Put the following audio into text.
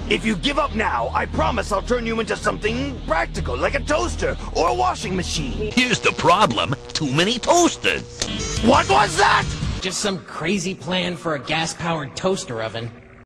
If you give up now, I promise I'll turn you into something practical, like a toaster or a washing machine. Here's the problem. Too many toasters. What was that? Just some crazy plan for a gas-powered toaster oven.